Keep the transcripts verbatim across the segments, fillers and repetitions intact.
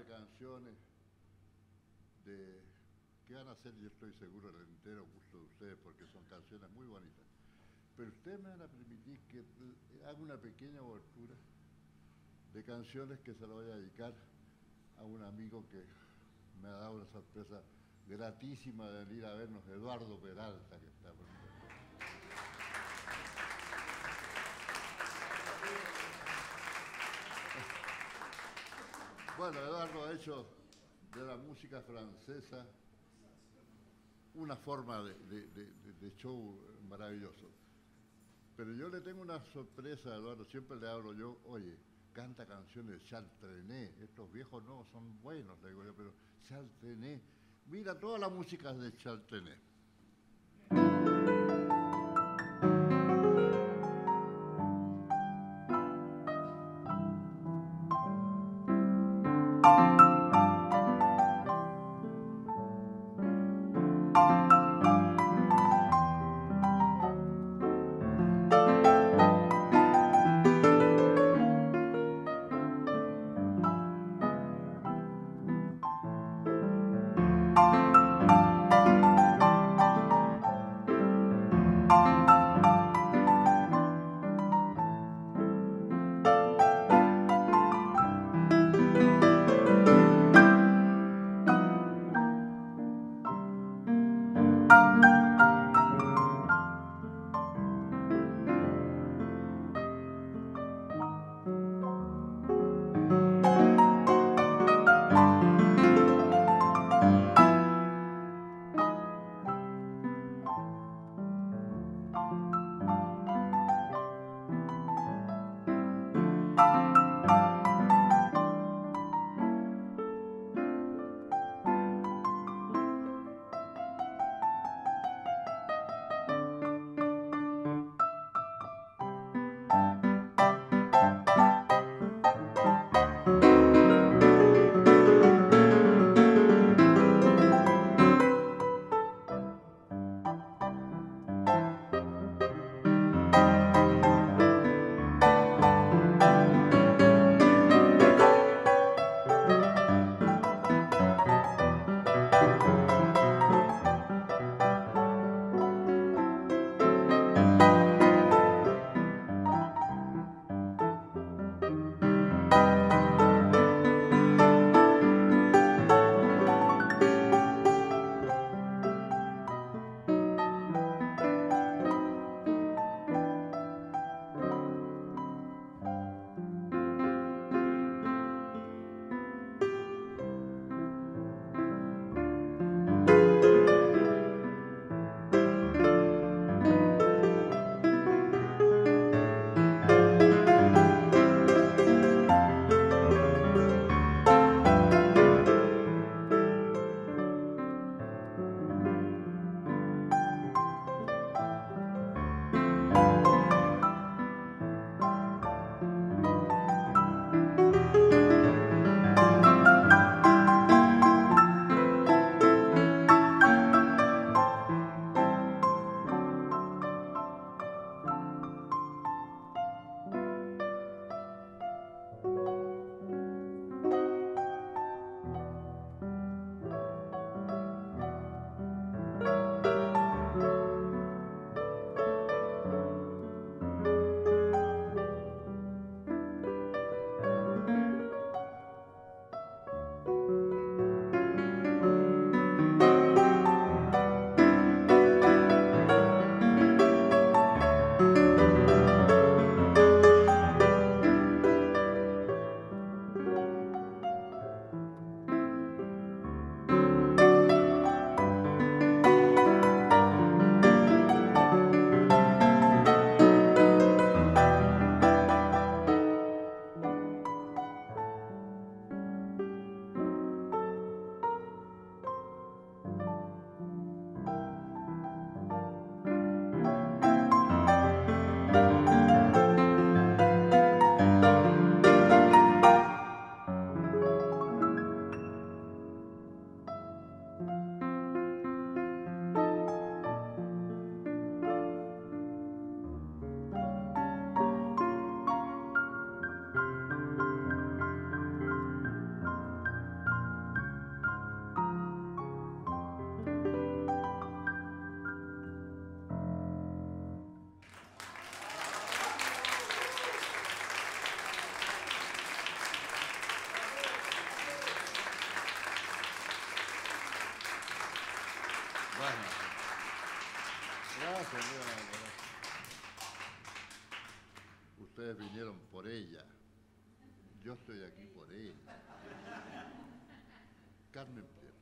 de canciones de, que van a ser, yo estoy seguro, el entero gusto de ustedes, porque son canciones muy bonitas. Pero ustedes me van a permitir que haga una pequeña obertura de canciones que se lo voy a dedicar a un amigo que me ha dado una sorpresa gratísima de venir a vernos, Eduardo Peralta, que está por aquí. Bueno, Eduardo ha hecho de la música francesa una forma de, de, de, de show maravilloso. Pero yo le tengo una sorpresa a Eduardo, siempre le hablo yo, oye, canta canciones de Charles Trenet, estos viejos no, son buenos, le digo yo, pero Charles Trenet, mira todas las músicas de Charles Trenet. Ustedes vinieron por ella. Yo estoy aquí por ella. Carmen Pierre.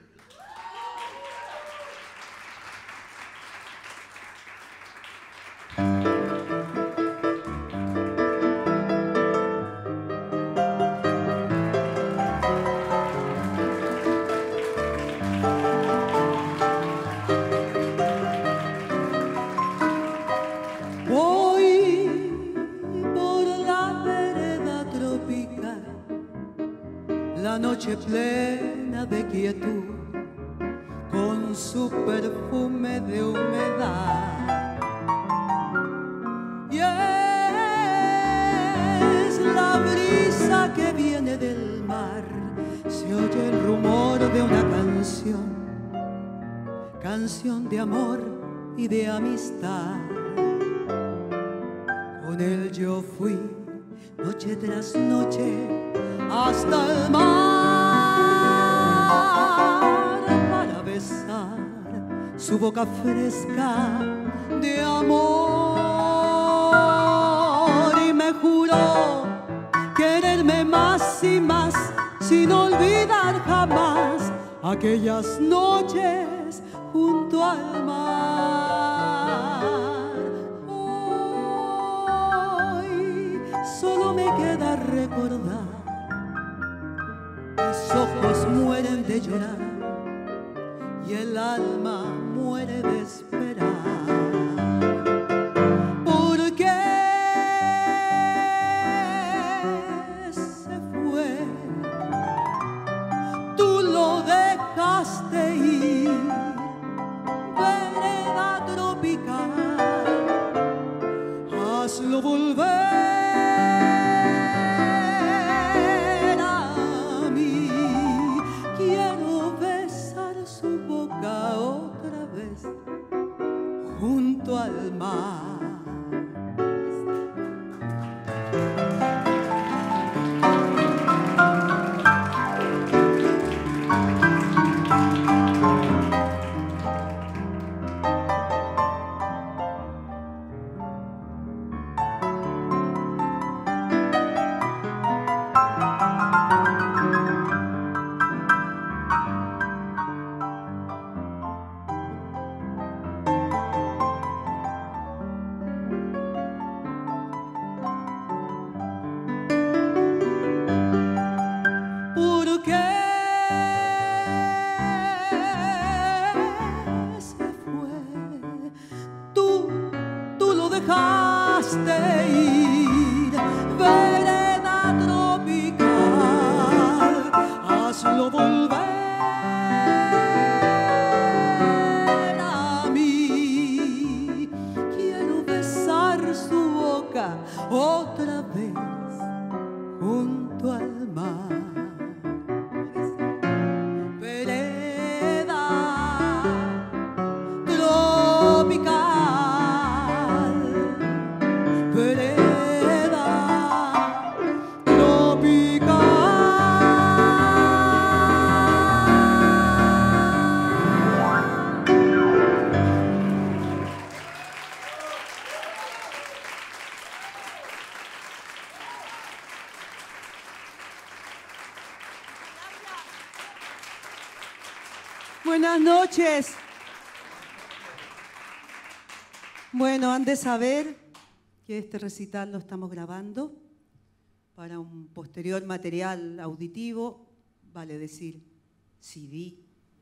La noche plena de quietud, con su perfume de humedad, y es la brisa que viene del mar. Se oye el rumor de una canción, canción de amor y de amistad. Con él yo fui noche tras noche hasta el mar para besar su boca fresca de amor, y me juró quererme más y más sin olvidar jamás aquellas noches junto al mar. Hoy solo me queda recordar, mis ojos mueren de llorar y el alma muere de esperar. ¿Por qué se fue? Tú lo dejaste ir, vereda tropical, hazlo volver. Otra vez junto al mar. Otra vez junto al mar. Vereda tropical, vereda tropical. Buenas noches. Bueno, han de saber que este recital lo estamos grabando para un posterior material auditivo, vale decir C D.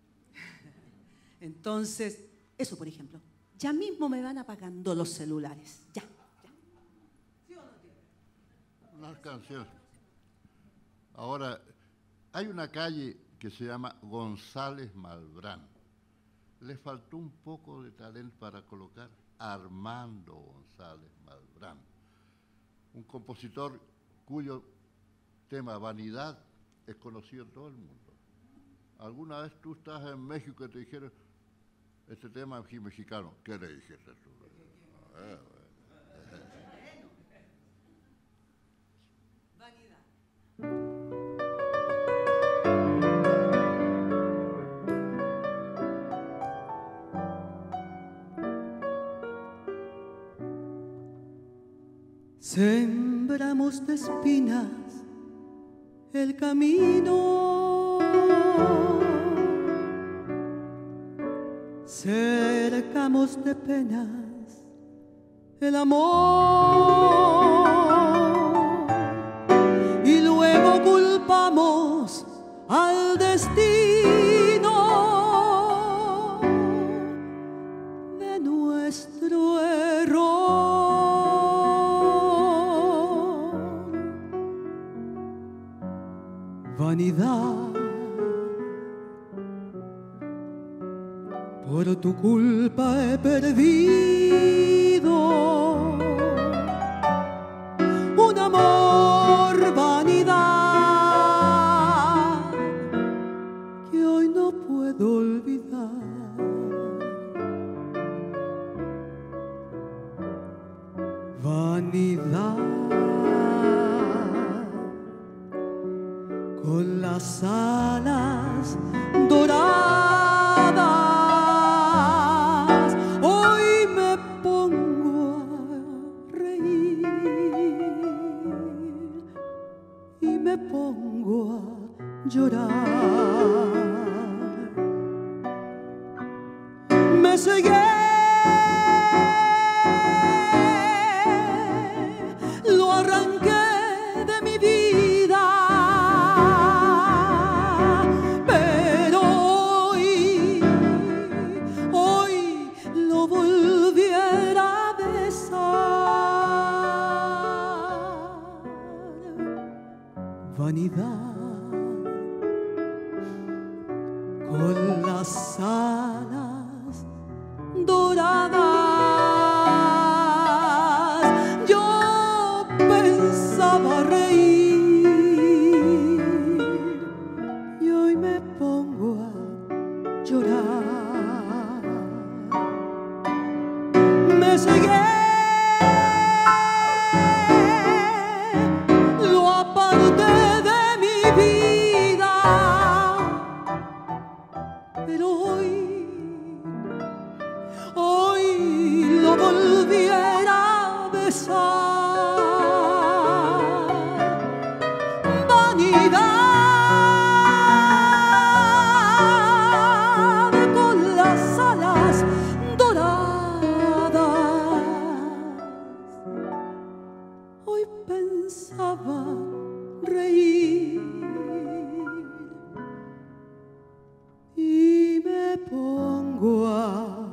Entonces, eso por ejemplo. Ya mismo me van apagando los celulares. Ya, ya. ¿Sí o no, tío? Unas canciones. Ahora, hay una calle que se llama González Malbrán. Le faltó un poco de talento para colocar Armando González Malbrán, un compositor cuyo tema Vanidad es conocido en todo el mundo. ¿Alguna vez tú estás en México y te dijeron este tema es mexicano? ¿Qué le dijiste tú? Eh, Vanidad. Sembramos de espinas el camino, cercamos de penas el amor y luego culpamos al destino de nuestro error. Vanidad, por tu culpa he perdido un amor, vanidad, que hoy no puedo olvidar. Vanidad, con las alas doradas, hoy me pongo a reír y me pongo a llorar. Me cegué, lo arranqué de mi vida, pero hoy, hoy lo volviera a besar. Vanidad, con las alas doradas, yo pensaba reír y hoy me pongo a llorar. Me cegué, lo aparté de mi vida, pero hoy, hoy lo volviera a besar. Vanidad, con las alas doradas, hoy pensaba reír y me pongo a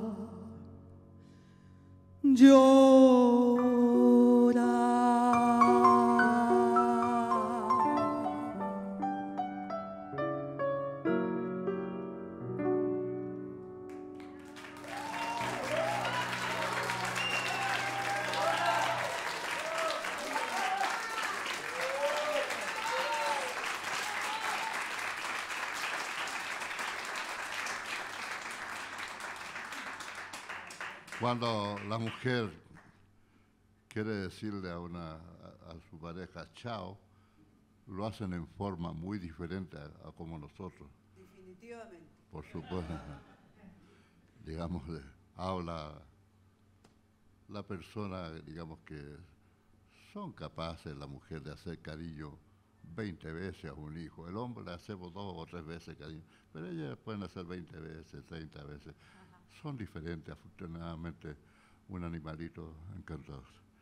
Cuando la mujer quiere decirle a, una, a, a su pareja chao, lo hacen en forma muy diferente a, a como nosotros. Definitivamente. Por supuesto. Digamos, de, habla la persona, digamos que son capaces la mujer de hacer cariño veinte veces a un hijo. El hombre le hacemos dos o tres veces cariño, pero ellas pueden hacer veinte veces, treinta veces. Son diferentes, afortunadamente, un animalito encantador.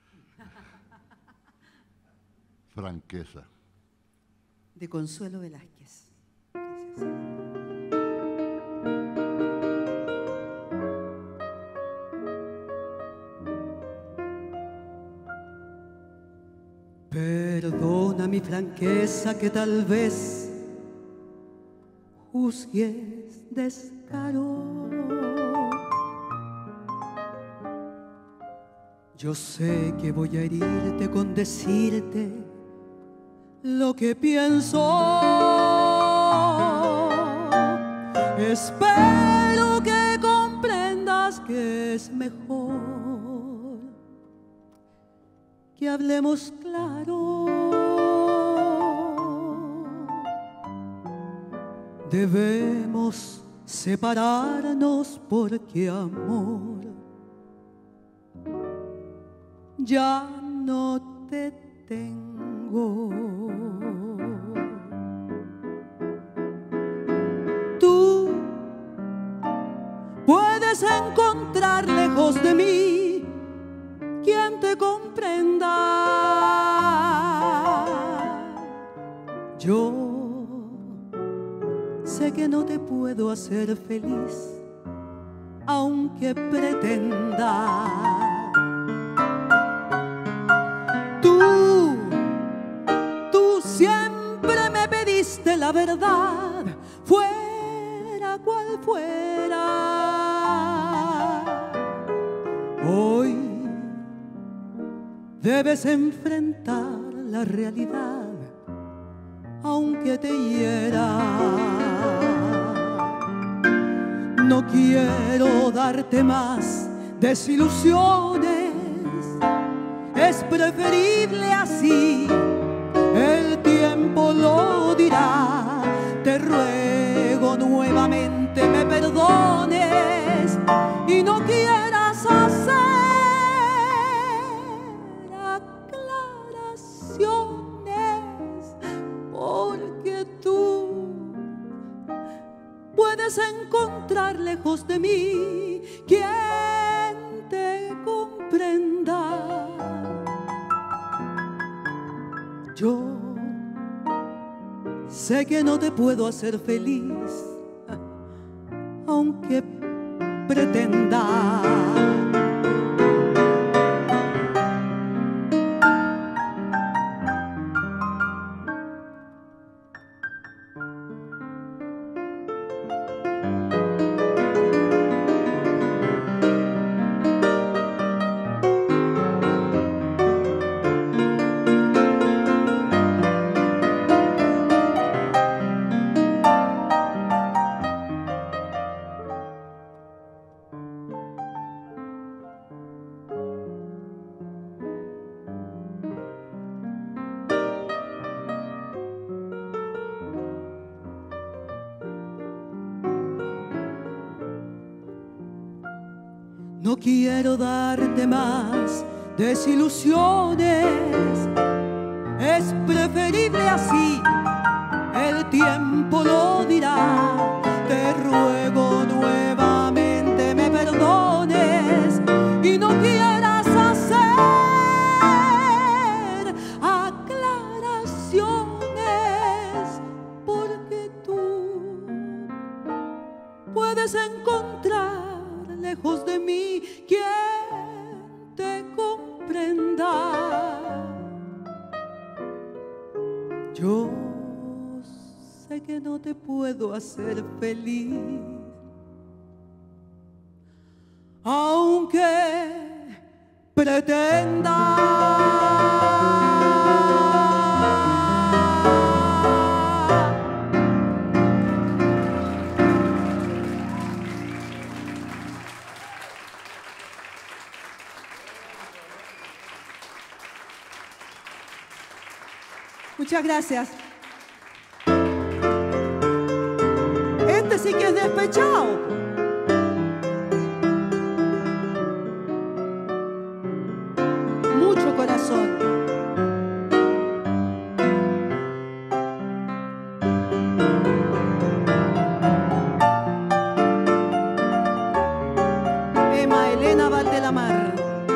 Franqueza. De Consuelo Velázquez. Perdona mi franqueza que tal vez juzgues descaro. Yo sé que voy a herirte con decirte lo que pienso. Espero que comprendas que es mejor que hablemos claro. Debemos separarnos porque amor ya no te tengo. Tú puedes encontrar lejos de mí quien te comprenda. Yo sé que no te puedo hacer feliz, aunque pretenda. Tú, tú siempre me pediste la verdad, fuera cual fuera. Hoy debes enfrentar la realidad, aunque te hiera. No quiero darte más desilusiones, es preferible así, el tiempo lo dirá. Te ruego nuevamente me perdones y no quieras hacer aclaraciones, porque tú puedes encontrar lejos de mí quien te comprenda. Yo sé que no te puedo hacer feliz, aunque pretenda. No quiero darte más desilusiones, es preferible así, el tiempo lo dirá. Te ruego nuevamente me perdones y no quieras hacer aclaraciones, porque tú puedes encontrar lejos de mí quien te comprenda. Yo sé que no te puedo hacer feliz, aunque pretenda. Muchas gracias. Este sí que es despechado. Mucho corazón. Emma Elena Valdelamar.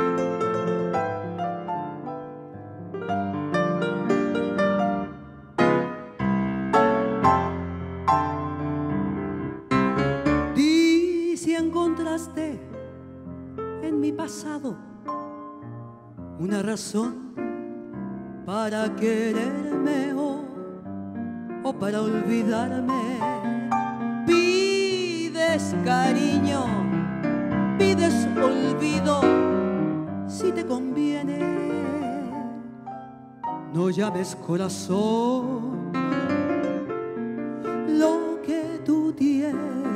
Encontraste en mi pasado una razón para quererme o, o para olvidarme. Pides cariño, pides olvido, si te conviene. No llames corazón lo que tú tienes.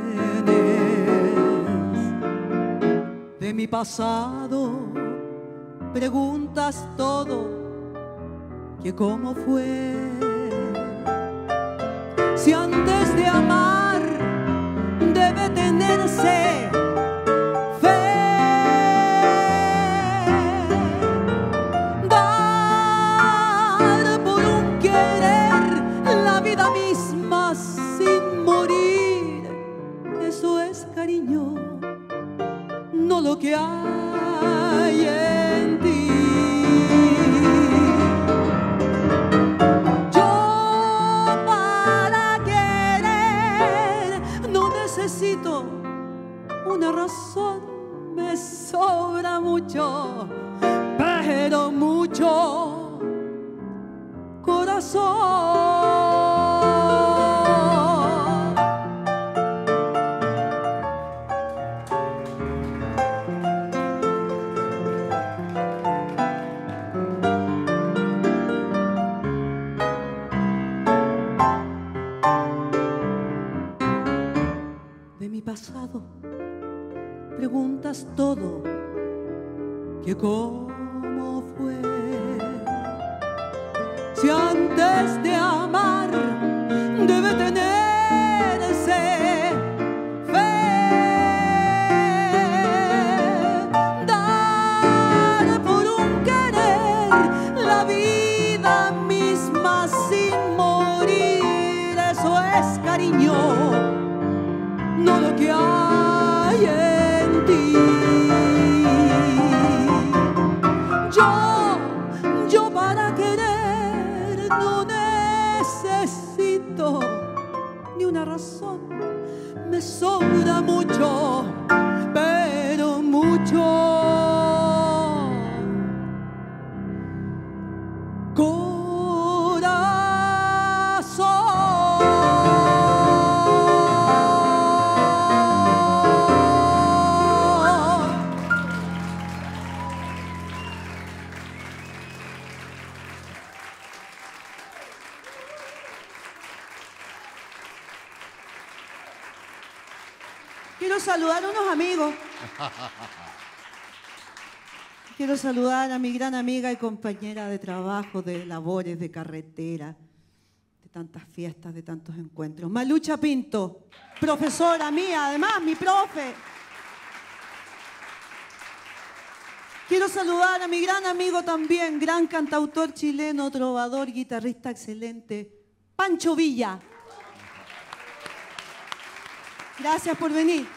De mi pasado preguntas todo, que cómo fue. Si antes de amar debe tenerse fe, pero mucho corazón. De mi pasado preguntas todo, que cómo fue, si antes de amar debe tenerse fe, dar por un querer la vida misma sin morir, eso es cariño, no lo que hay en ti. Yo, yo para querer no necesito ni una razón, me sobra mucho, pero mucho Quiero saludar a unos amigos. Quiero saludar a mi gran amiga y compañera de trabajo, de labores, de carretera, de tantas fiestas, de tantos encuentros. Malucha Pinto, profesora mía, además, mi profe. Quiero saludar a mi gran amigo también, gran cantautor chileno, trovador, guitarrista excelente, Pancho Villa. Gracias por venir.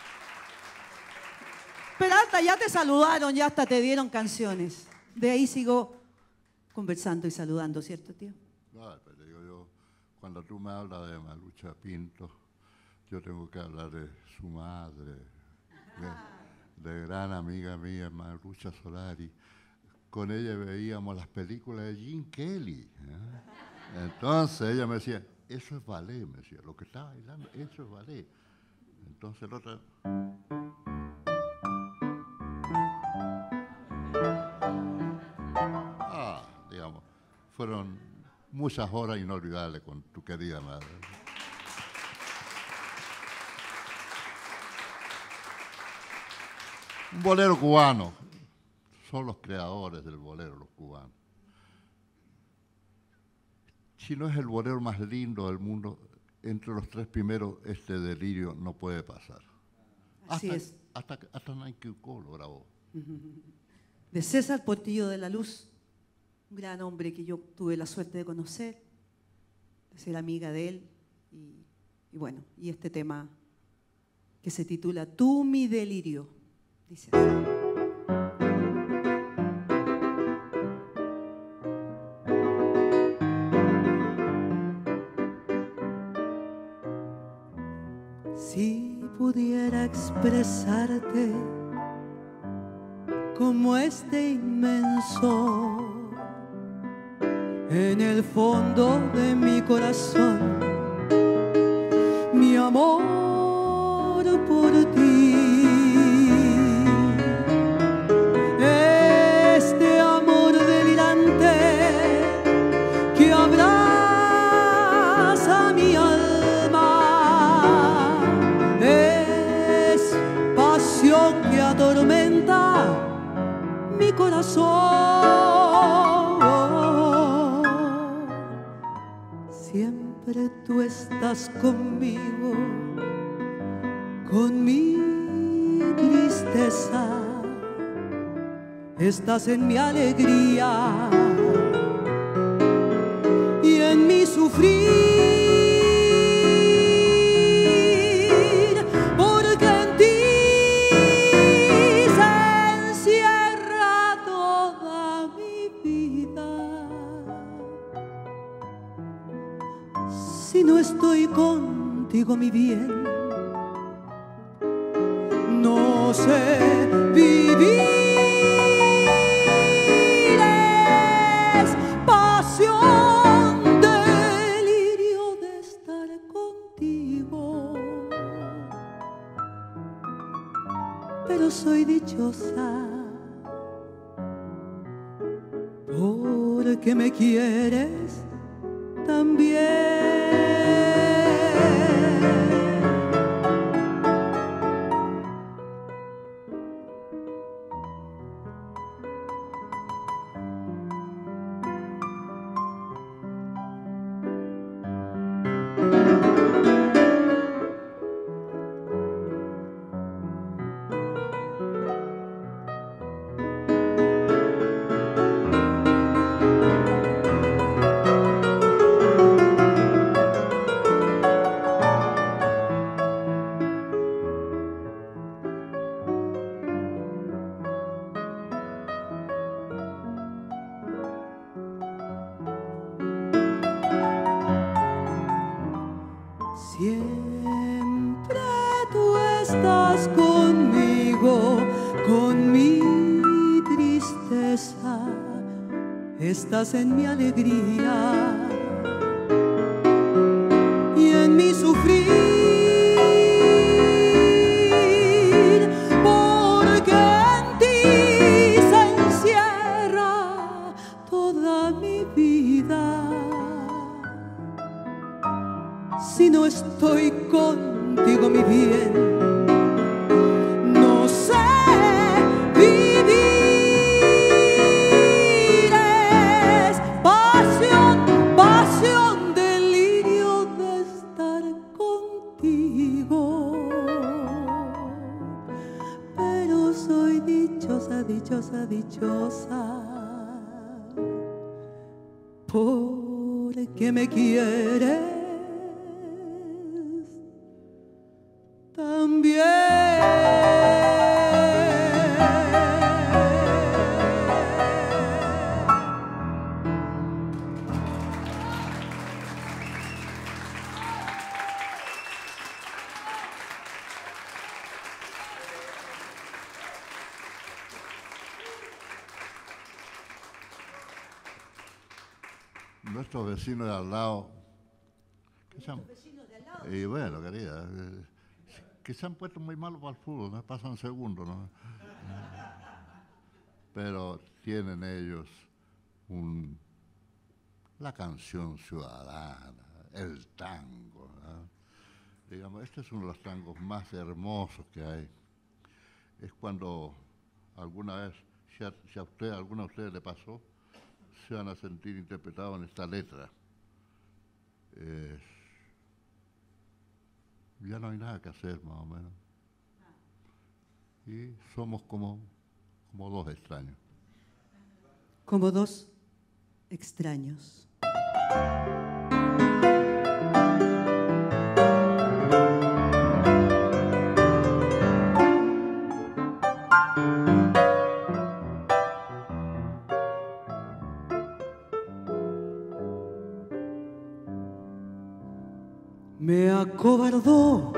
Peralta, ya te saludaron, ya hasta te dieron canciones. De ahí sigo conversando y saludando, ¿cierto, tío? No, pero digo yo, cuando tú me hablas de Malucha Pinto, yo tengo que hablar de su madre, de, de gran amiga mía, Malucha Solari. Con ella veíamos las películas de Gene Kelly, ¿eh? Entonces ella me decía, eso es ballet, me decía, lo que está bailando, eso es ballet. Entonces el otro... Ah, digamos, fueron muchas horas inolvidables con tu querida madre. Un bolero cubano. Son los creadores del bolero, los cubanos. Si no es el bolero más lindo del mundo, entre los tres primeros, este delirio no puede pasar. Así hasta, es. Hasta, hasta Nike Cole lo grabó. De César Portillo de la Luz, un gran hombre que yo tuve la suerte de conocer, de ser amiga de él. Y, y bueno, y este tema que se titula Tú mi delirio, dice así. Si pudiera expresarte como este inmenso en el fondo de mi corazón, mi amor por ti, este amor delirante que abraza mi alma, es pasión que atormenta mi corazón. Siempre tú estás conmigo, con mi tristeza, estás en mi alegría y en mi sufrir. Si no estoy contigo, mi bien, no sé vivir. dichosa, porque me quieres también. Siempre tú estás conmigo, con mi tristeza, estás en mi alegría y en mi sufrir, porque en ti se encierra toda mi vida. Si no estoy contigo, mi bien, no sé vivir. Es pasión, pasión, delirio de estar contigo. Pero soy dichosa, dichosa, dichosa, porque me quieres también. Nuestros vecinos de al lado. Nuestros vecinos de al lado. Y bueno, querida, eh, que se han puesto muy malos para el fútbol, no pasan segundos, ¿no? Pero tienen ellos un, la canción ciudadana, el tango, ¿no? Digamos, este es uno de los tangos más hermosos que hay. Es cuando alguna vez, si a, si a usted, alguna de ustedes le pasó, se van a sentir interpretados en esta letra. Eh, ya no hay nada que hacer, más o menos. Y somos como, como dos extraños. Como dos extraños. Me acobardó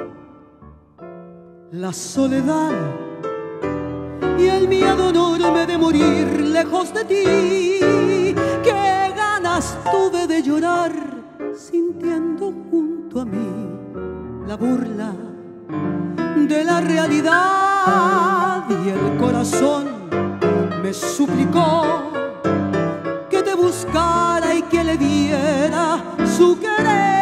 la soledad y el miedo enorme de morir lejos de ti. Qué ganas tuve de llorar sintiendo junto a mí la burla de la realidad, y el corazón me suplicó que te buscara y que le diera su querer.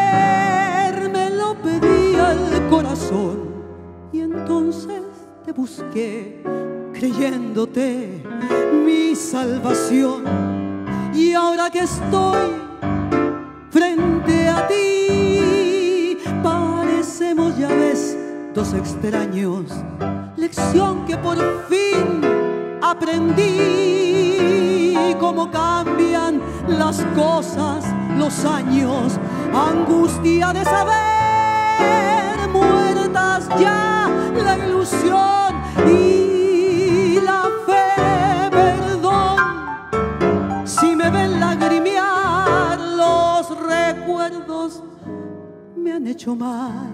Pedía el corazón y entonces te busqué, creyéndote mi salvación. Y ahora que estoy frente a ti, parecemos, ya ves, dos extraños. Lección que por fin aprendí, cómo cambian las cosas, los años, angustia de saber muertas ya la ilusión y la fe. Perdón si me ven lagrimear, los recuerdos me han hecho mal.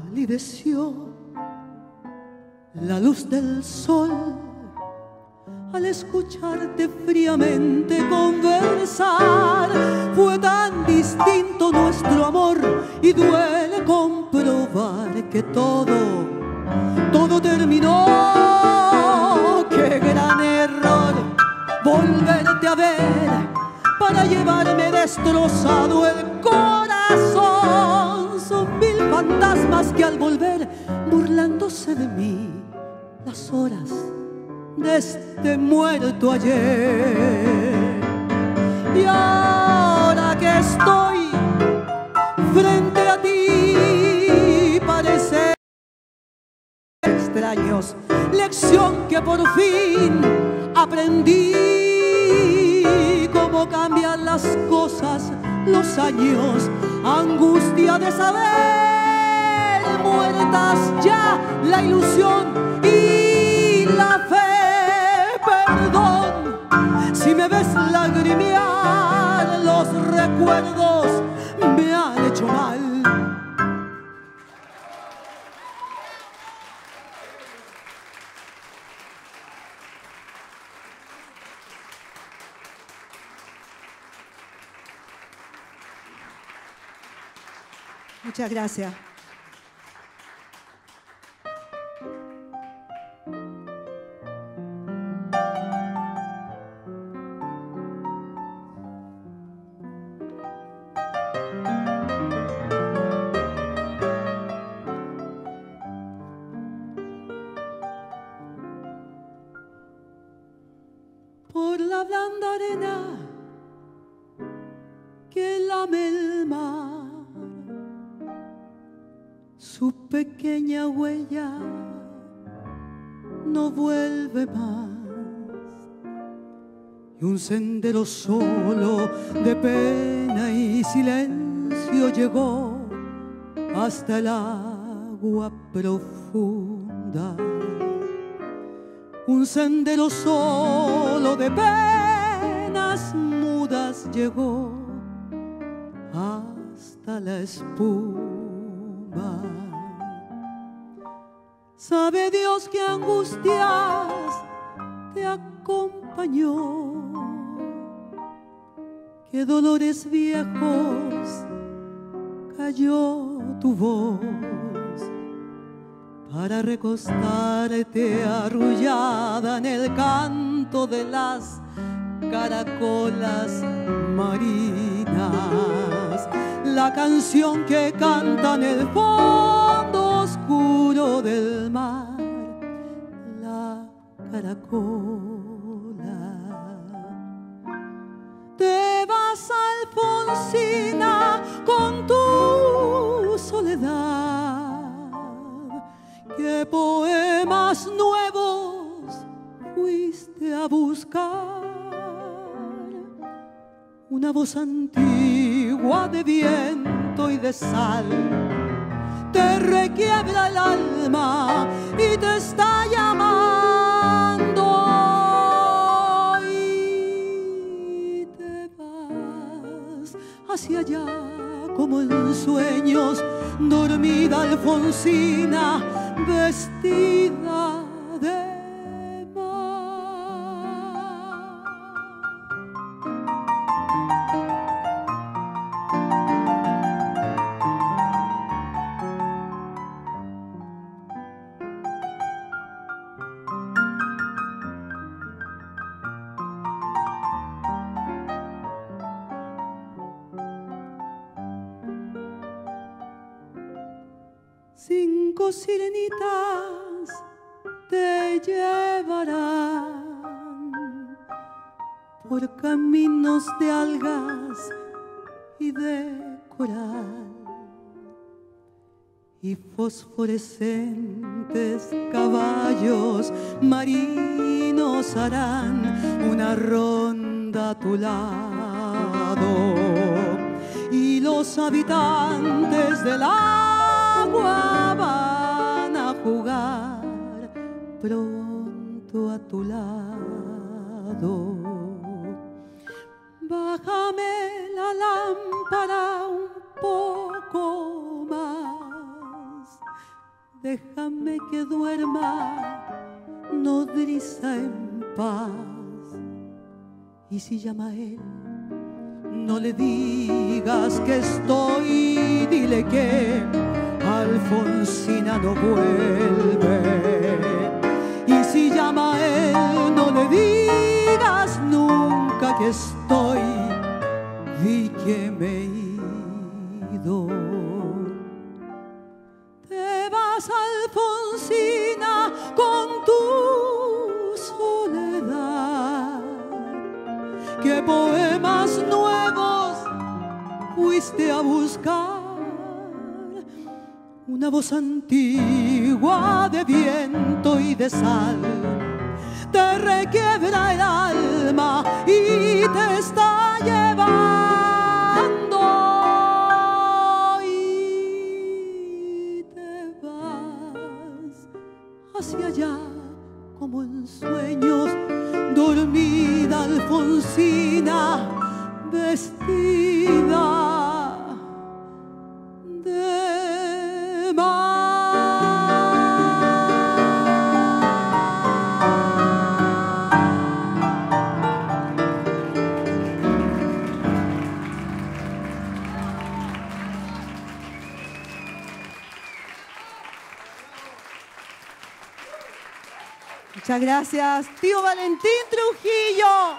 Palideció la luz del sol al escucharte fríamente conversar. Fue tan distinto nuestro amor y duele comprobar que todo, todo terminó. Qué gran error volverte a ver para llevarme destrozado el corazón. Son mil fantasmas que al volver, burlándose de mí, las horas de este muerto ayer. Y ahora que estoy frente a ti, parece extraños, lección que por fin aprendí. Cómo cambian las cosas, los años, angustia de saber, muertas ya la ilusión y la fe. Perdón si me ves lagrimear, los recuerdos me han hecho mal. Muchas gracias. Por la blanda arena que lame el mar, su pequeña huella no vuelve más. Y un sendero solo de pena y silencio llegó hasta el agua profunda. Un sendero solo de penas mudas llegó hasta la espuma. Sabe Dios qué angustias te acompañó, qué dolores viejos cayó tu voz para recostarte arrullada en el canto de las caracolas marinas, la canción que canta en el fondo oscuro del mar, la caracola. Te vas, Alfonsina, con tu soledad. ¿Qué poemas nuevos fuiste a buscar? Una voz antigua de viento y de sal te requiebra el alma y te está llamando, y te vas hacia allá como en sueños, dormida Alfonsina, vestida de cinco sirenitas te llevarán por caminos de algas y de coral, y fosforescentes caballos marinos harán una ronda a tu lado, y los habitantes del agua van a jugar pronto a tu lado. Bájame la lámpara un poco más, déjame que duerma nodriza en paz. Y si llama a él, no le digas que estoy, dile que Alfonsina no vuelve. Y si llama a él, no le digas nunca que estoy, di que me he ido. Te vas, Alfonsina, con tu soledad. ¿Qué poemas nuevos fuiste a buscar? Una voz antigua de viento y de sal te requiebra el alma y te está llevando, y te vas hacia allá como en sueños, dormida Alfonsina, vestida de mar. Muchas gracias, tío Valentín Trujillo.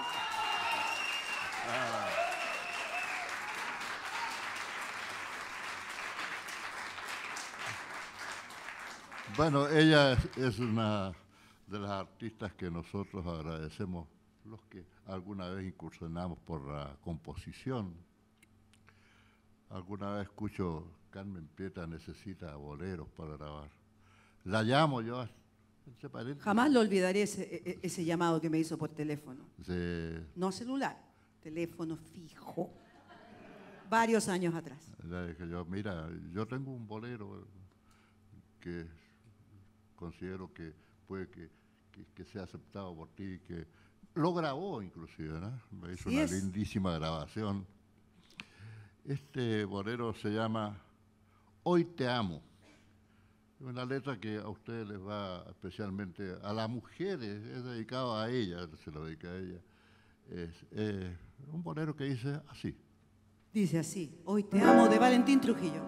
Bueno, ella es, es una de las artistas que nosotros agradecemos, los que alguna vez incursionamos por la composición. Alguna vez escucho, Carmen Pieta necesita boleros para grabar. La llamo yo. Jamás lo olvidaré ese, ese llamado que me hizo por teléfono. Sí. No celular, teléfono fijo. Varios años atrás. Le dije yo, mira, yo tengo un bolero que considero que puede que, que, que sea aceptado por ti, que lo grabó inclusive, ¿no? Me hizo Sí una es. lindísima grabación. Este bolero se llama Hoy te amo. Una letra que a ustedes les va especialmente, a las mujeres, es dedicado a ella, se lo dedica a ella. Es eh, un bolero que dice así. Dice así, Hoy te amo, de Valentín Trujillo.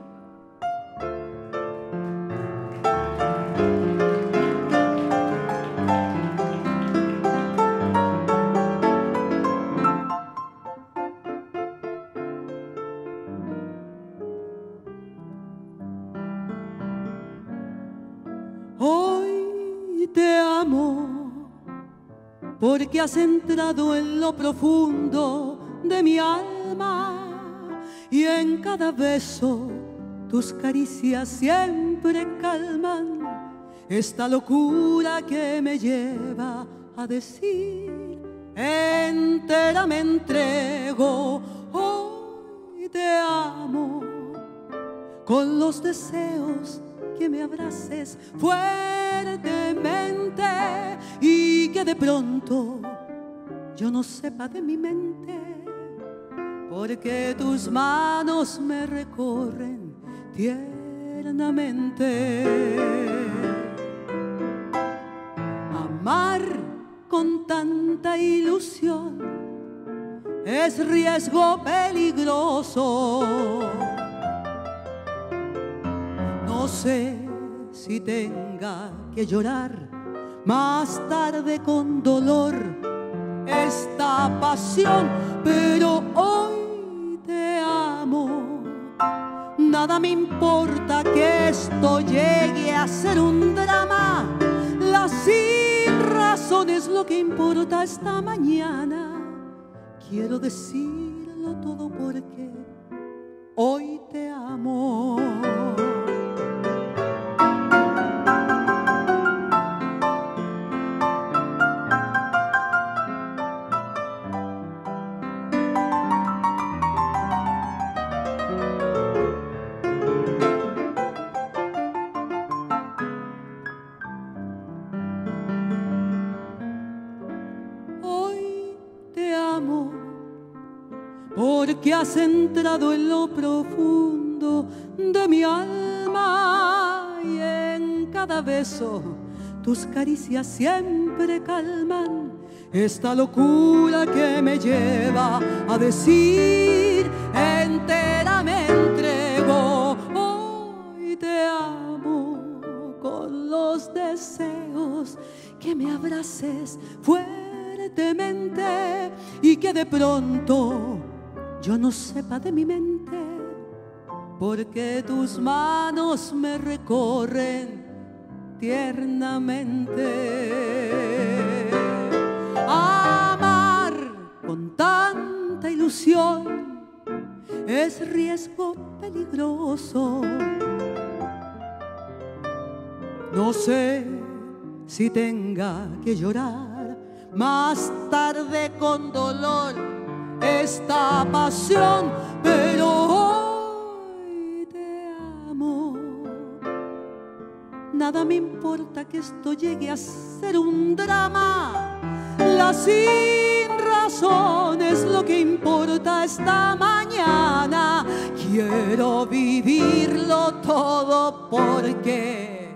Hoy te amo porque has entrado en lo profundo de mi alma y en cada beso tus caricias siempre calman esta locura que me lleva a decir entera me entrego. Hoy te amo con los deseos que me abraces fuertemente y que de pronto yo no sepa de mi mente, porque tus manos me recorren tiernamente. Amar con tanta ilusión es riesgo peligroso. No sé si tenga que llorar más tarde con dolor esta pasión, pero hoy te amo. Nada me importa que esto llegue a ser un drama. La sin razón es lo que importa esta mañana. Quiero decirlo todo porque hoy te amo. Porque has entrado en lo profundo de mi alma y en cada beso tus caricias siempre calman esta locura que me lleva a decir entera me entrego. Hoy te amo con los deseos, que me abraces fuertemente y que de pronto yo no sepa de mi mente, porque tus manos me recorren tiernamente. Amar con tanta ilusión es riesgo peligroso. No sé si tenga que llorar más tarde con dolor esta pasión, pero hoy te amo. Nada me importa que esto llegue a ser un drama. La sin razón es lo que importa esta mañana. Quiero vivirlo todo porque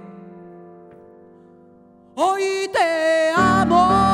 hoy te amo.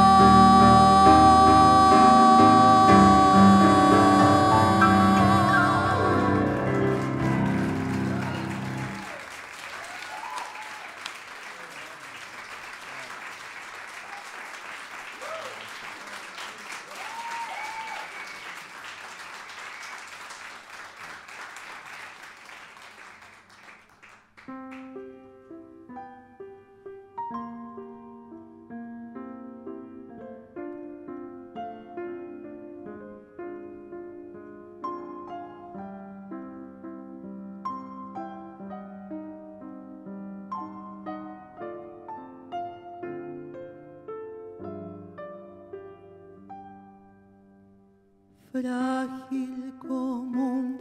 Frágil como un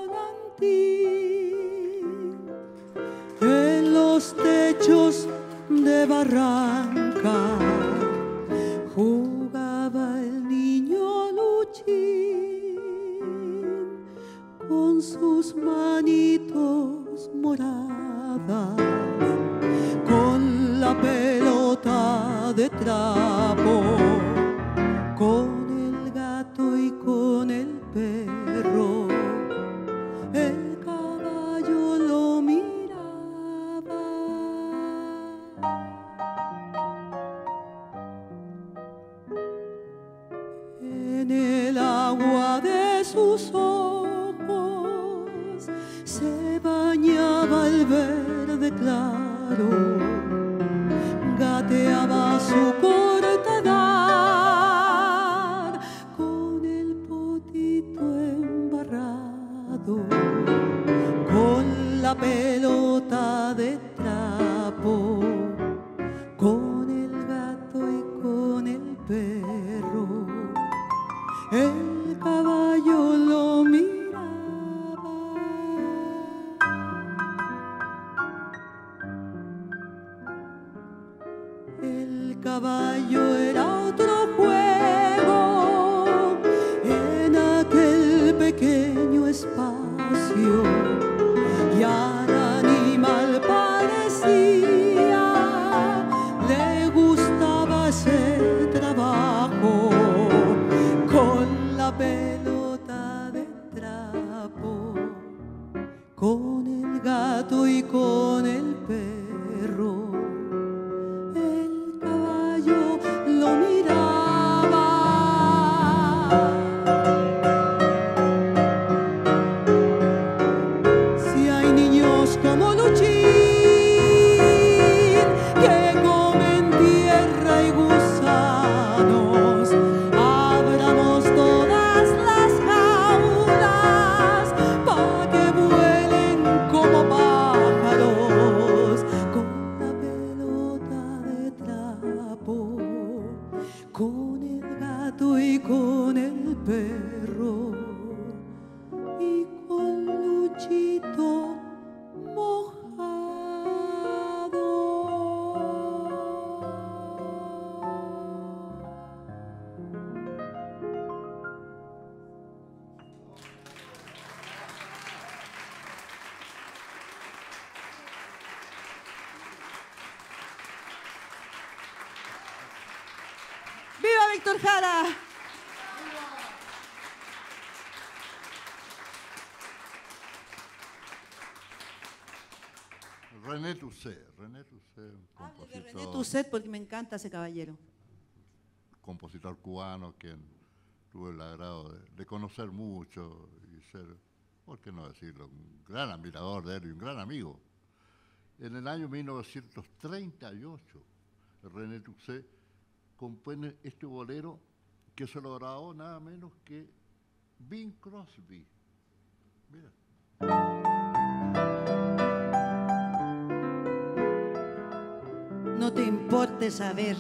volantín en los techos de barranca, jugaba el niño Luchín con sus manitos moradas, con la pelota de trapo, con y con el perro. El caballo lo miraba. En el agua de sus ojos se bañaba el verde claro, gateaba su corta edad con la pelota de trapo, con el gato y con el perro. El caballo lo miraba. El caballo era otro juego en aquel pequeño espacio, y al animal parecía le gustaba ese trabajo, con la pelota de trapo, con el gato y con el perro. El caballo lo miraba. Como Luchín, que comen tierra y gusanos, abramos todas las jaulas pa' que vuelen como pájaros, con la pelota de trapo, con el gato y con el perro, y con Luchito mojado. Héctor Jara. René Toussaint, René Toussaint, un Hable de René compositor, Toussaint porque me encanta ese caballero. compositor cubano, quien tuve el agrado de, de conocer mucho y ser, por qué no decirlo, un gran admirador de él y un gran amigo. En el año mil novecientos treinta y ocho, René Toussaint compone este bolero que se lo grabó nada menos que Bing Crosby. Mira. No te importe saber.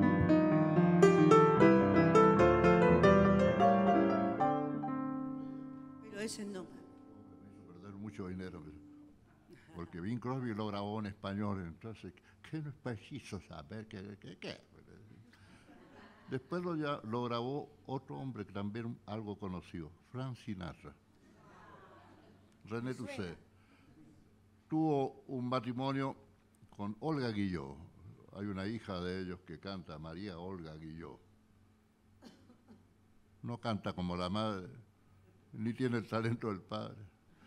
Pero ese no. Me hizo perder mucho dinero, porque Bing Crosby lo grabó en español, entonces, ¿qué no es preciso saber qué? qué, qué? Después lo, ya, lo grabó otro hombre que también algo conocido, Frank Sinatra. René Toussaint tuvo un matrimonio con Olga Guillot. Hay una hija de ellos que canta, María Olga Guillot. No canta como la madre, ni tiene el talento del padre.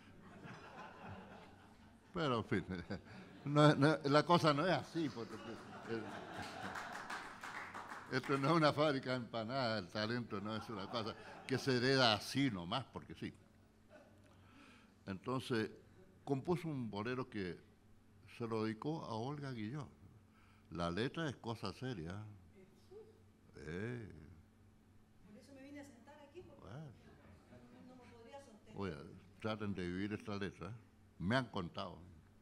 Pero, en fin, no, no, la cosa no es así. Porque, el, esto no es una fábrica de empanadas, el talento no es una cosa que se hereda así nomás, porque sí. Entonces, compuso un bolero que se lo dedicó a Olga Guillot. La letra es cosa seria. Eh. Por eso me vine a sentar aquí, porque Bueno. no me podría sostener. Oye, traten de vivir esta letra. Me han contado.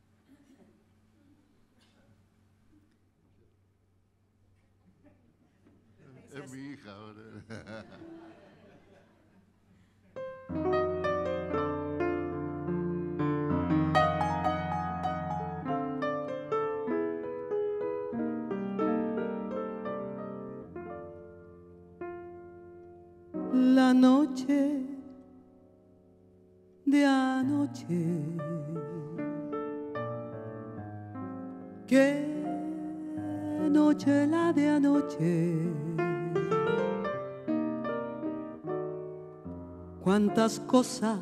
Es, es mi hija. La noche de anoche, qué noche la de anoche, cuántas cosas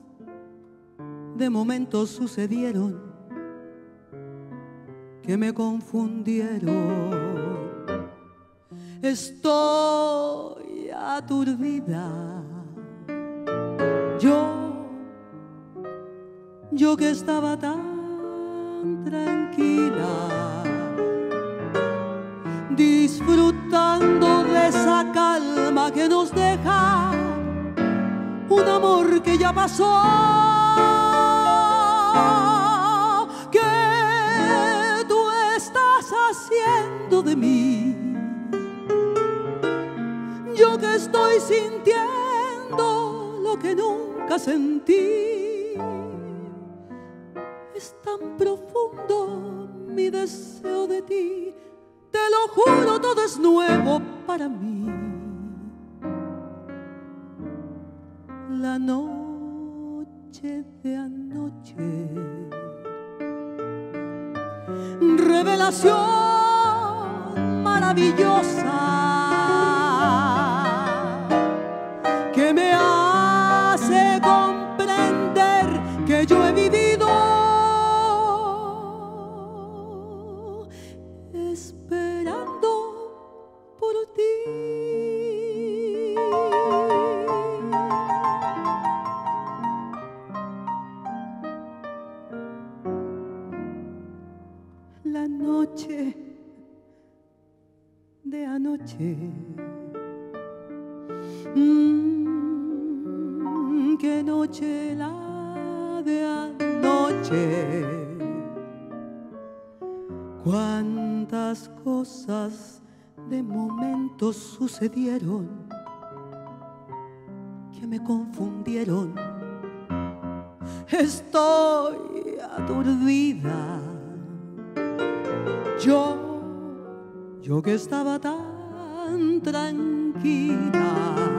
de momento sucedieron que me confundieron. Estoy aturdida, yo, yo que estaba tan tranquila, disfrutando de esa calma que nos deja un amor que ya pasó. ¿Qué tú estás haciendo de mí? Yo que estoy sintiendo lo que nunca sentí. Es tan profundo mi deseo de ti. Te lo juro, todo es nuevo para mí. La noche de anoche, revelación maravillosa que me hace comprender que yo he vivido esperando por ti. La noche de anoche, mm, qué noche la de anoche, cuántas cosas de momentos sucedieron que me confundieron. Estoy aturdida, yo, yo que estaba tan tranquila,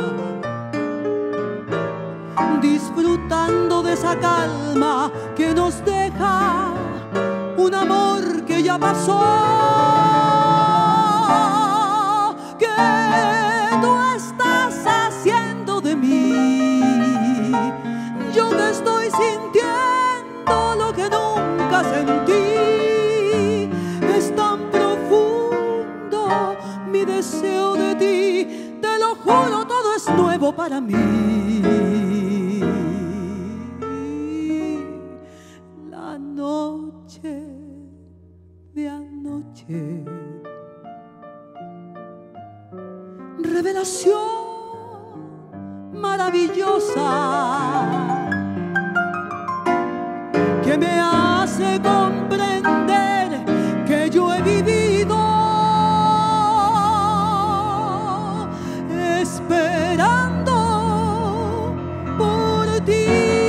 disfrutando de esa calma que nos deja un amor que ya pasó. ¿Qué tú nunca sentí. Es tan profundo mi deseo de ti, te lo juro, todo es nuevo para mí. La noche de anoche, revelación maravillosa que me hace comprender que yo he vivido esperando por ti.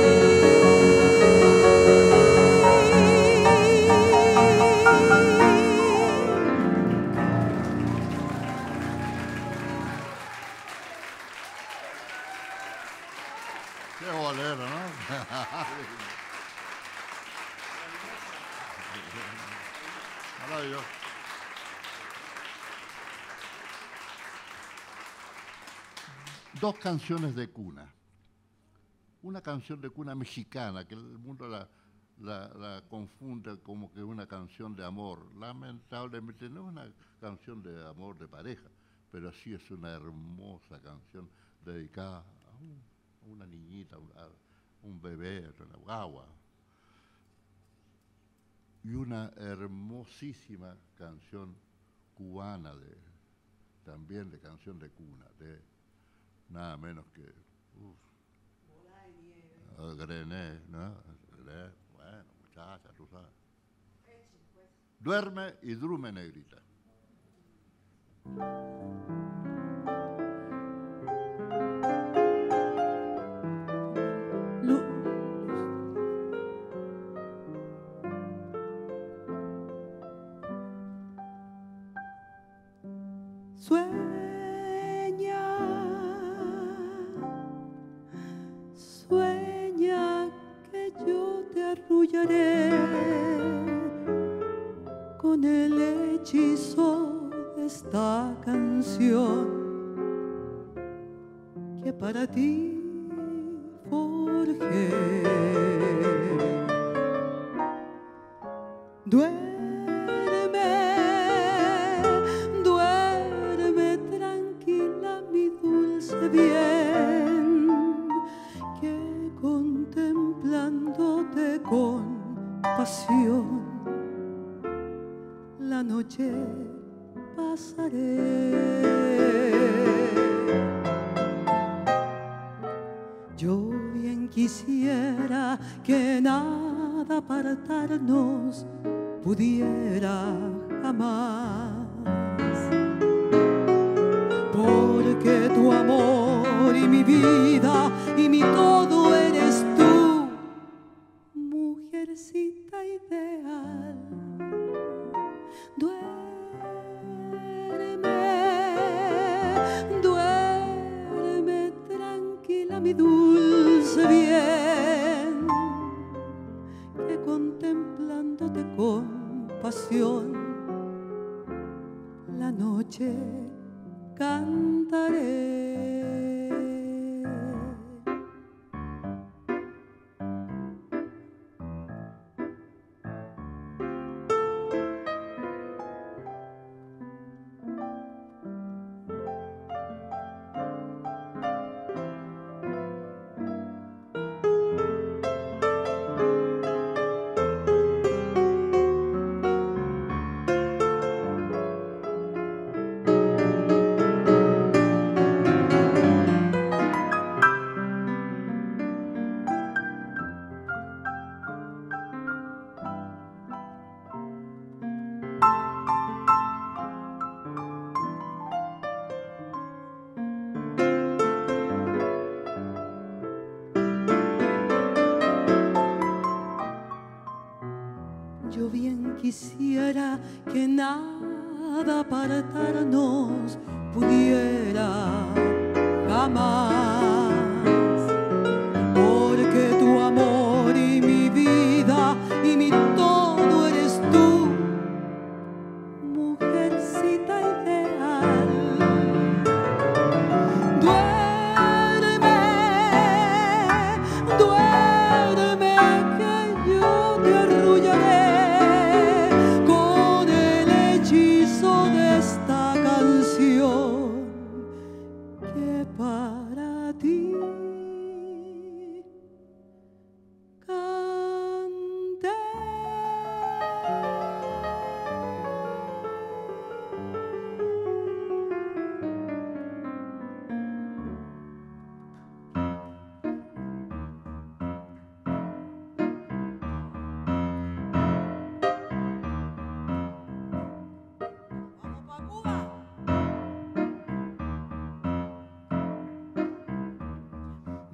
Qué bolero, ¿no? Maravilloso. Dos canciones de cuna. Una canción de cuna mexicana, que el mundo la, la, la confunde como que una canción de amor. Lamentablemente no es una canción de amor de pareja, pero sí es una hermosa canción dedicada a, un, a una niñita, a un bebé, a una guagua. Y una hermosísima canción cubana, de, también de canción de cuna, de nada menos que uf, Grené, ¿no? Grené, bueno, muchacha, tú sabes. Duerme y drume, negrita. Sueña, sueña que yo te arrullaré con el hechizo de esta canción que para ti forjé. Duerme, bien, que contemplándote con pasión la noche pasaré. Yo bien quisiera que nada apartarnos pudiera jamás, porque tu amor y mi vida y mi todo eres tú, mujercita ideal. Duerme, duerme tranquila mi dulce bien, que contemplándote con pasión la noche cantaré. Yo bien quisiera que nada apartarnos pudiera jamás, porque tu amor y mi vida y mi todo eres tú, mujercita ideal. Duerme, duerme que yo te arrullaré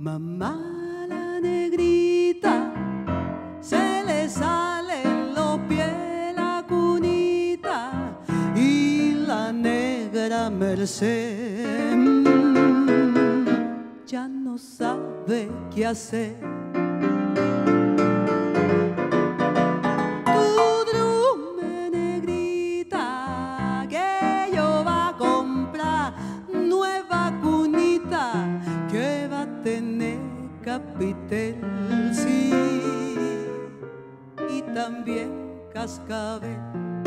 Mamá la negrita, se le salen los pies la cunita y la negra Merced ya no sabe qué hacer. Tu drume negrita que yo va a comprar nueva cunita que va a tener capitel, sí, y también cascabel.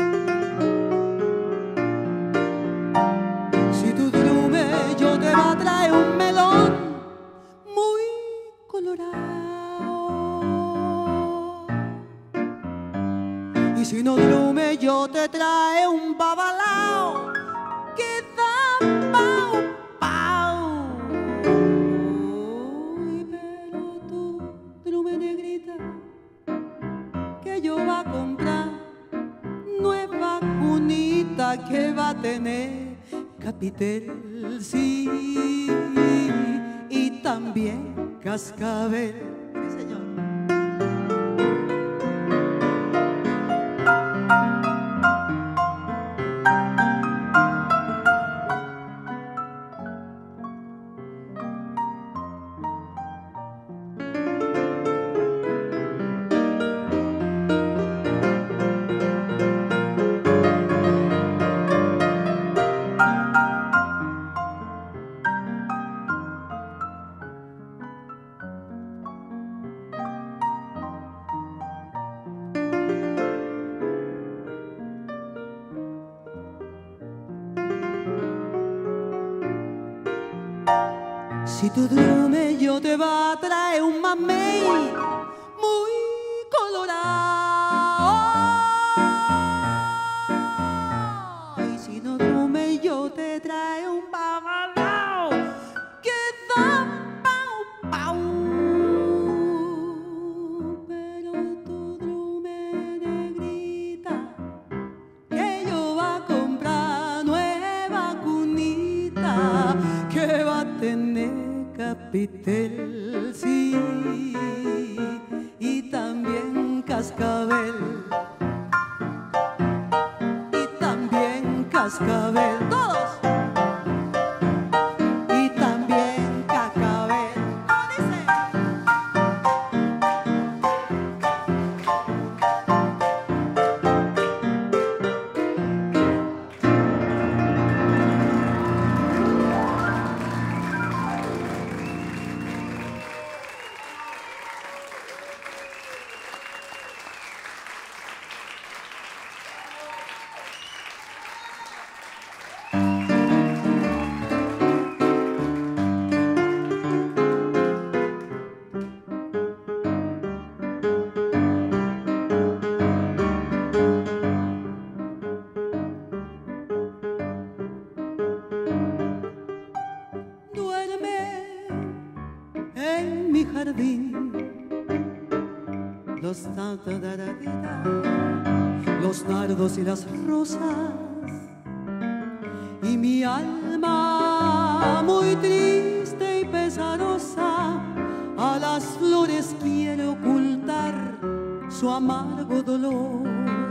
Si tu drume yo te va a traer un melón muy colorado, y si no drume yo te trae un babalao que da pau pau. Pero tú, drume negrita, que yo va a comprar nueva cunita que va a tener capitel, sí, y también cascabel. Sí, señor. Si tu drume yo te va a traer un mamey muy colorado, y si no drume yo te trae un babalao que da pau pau. Pero tu drume negrita, que yo va a comprar nueva cunita que va a tener capitel, sí, y también cascabel, y también cascabel, todos, y también cascabel. ¿Cómo dice? Los, los nardos y las rosas, y mi alma muy triste y pesarosa a las flores quiere ocultar su amargo dolor.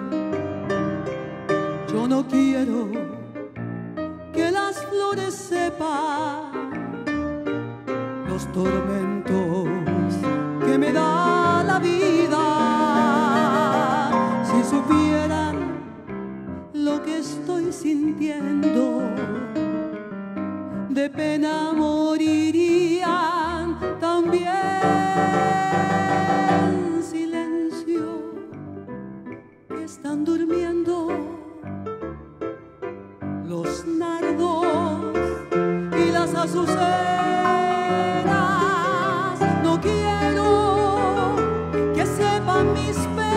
Yo no quiero que las flores sepan los tormentos que me da la vida. Si supieran lo que estoy sintiendo, de pena morirían también. Silencio, que están durmiendo los nardos y las azucenas. No quiero que sepan mis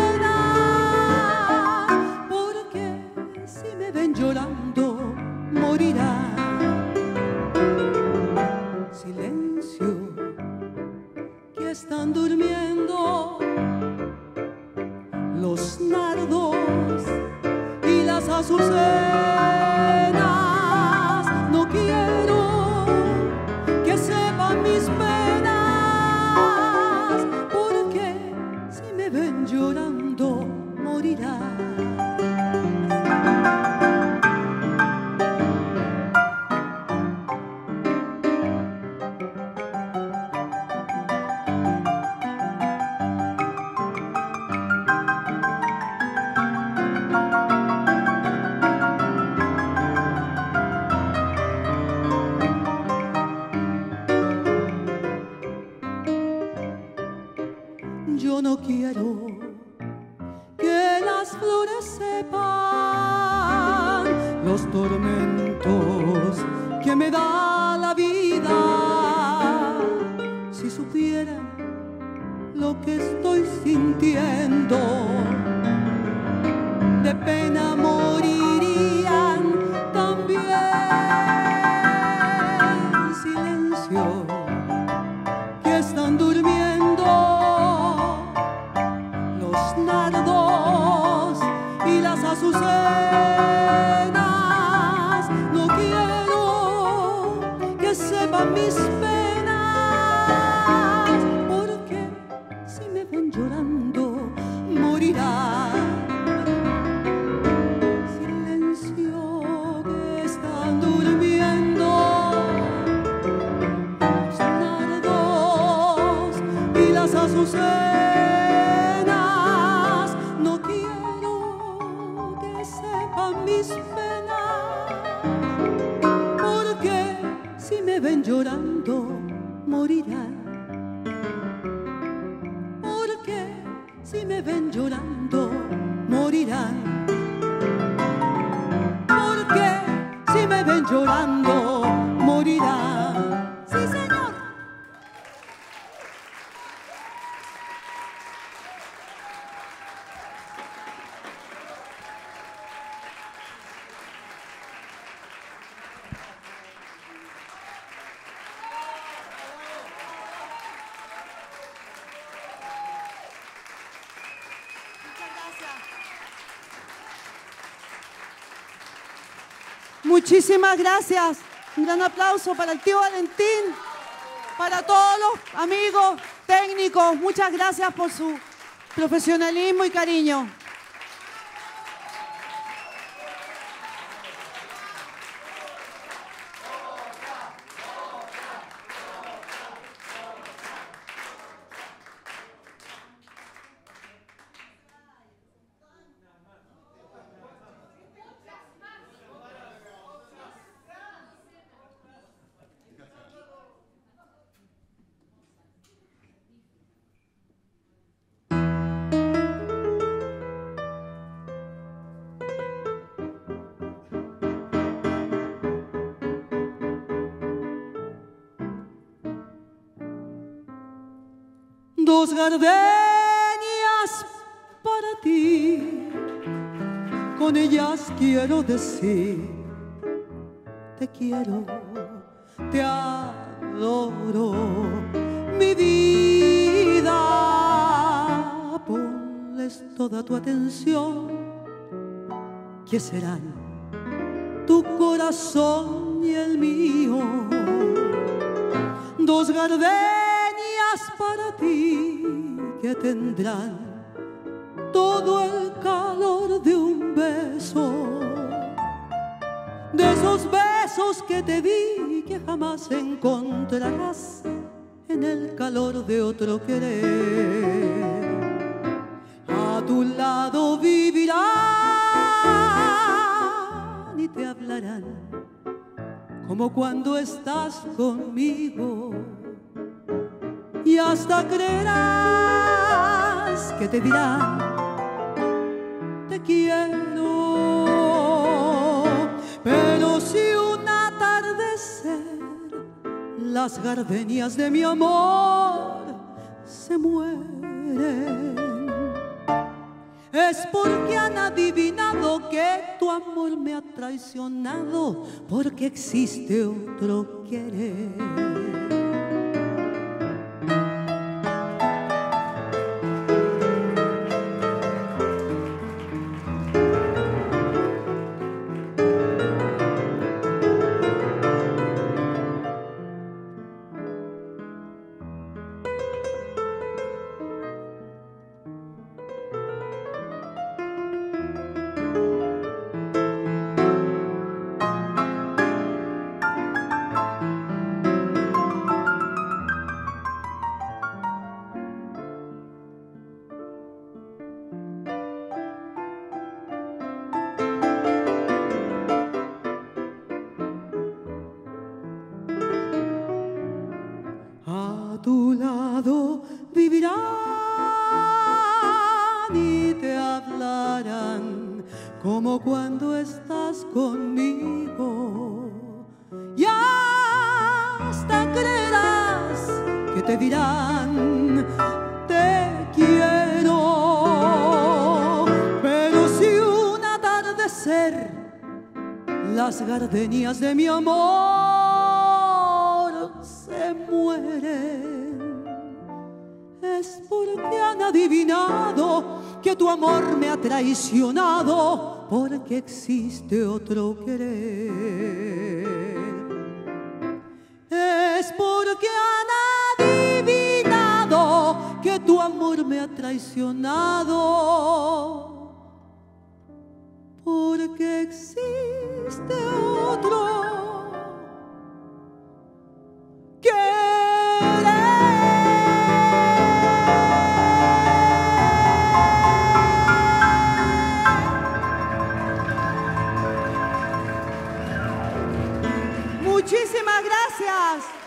penas, porque si me ven llorando morirán. Silencio, que están durmiendo los nardos y las azucenas. No quiero que sepan mis penas, Yo no quiero que las flores sepan los tormentos que me da la vida. Si supieran lo que estoy sintiendo, de pena morirían también. Silencio, que están durmiendo los nardos y las azucenas. No quiero que sepan mis penas, porque si me ven llorando morirán. Silencio, que están durmiendo los nardos y las azucenas. No quiero que sepan mis penas, porque si me ven llorando morirán. Porque si me ven llorando morirán. Porque si me ven llorando morirán. Sí, señor. Muchísimas gracias. Un gran aplauso para el tío Valentín, para todos los amigos técnicos. Muchas gracias por su profesionalismo y cariño. Dos gardenias para ti, con ellas quiero decir te quiero, te adoro, mi vida. Ponles toda tu atención, que serán tu corazón y el mío. Dos gardenias para ti, que tendrán todo el calor de un beso, de esos besos que te di, que jamás encontrarás en el calor de otro querer. A tu lado vivirán y te hablarán como cuando estás conmigo, y hasta creerás que te dirán te quiero. Pero si un atardecer las gardenias de mi amor se mueren, es porque han adivinado que tu amor me ha traicionado, porque existe otro querer. harán como cuando estás conmigo. Y hasta creerás que te dirán te quiero, pero si un atardecer las gardenias de mi amor se mueren, es porque han adivinado que tu amor me ha traicionado, porque existe otro querer. Es porque han adivinado que tu amor me ha traicionado, porque existe otro Muchísimas gracias.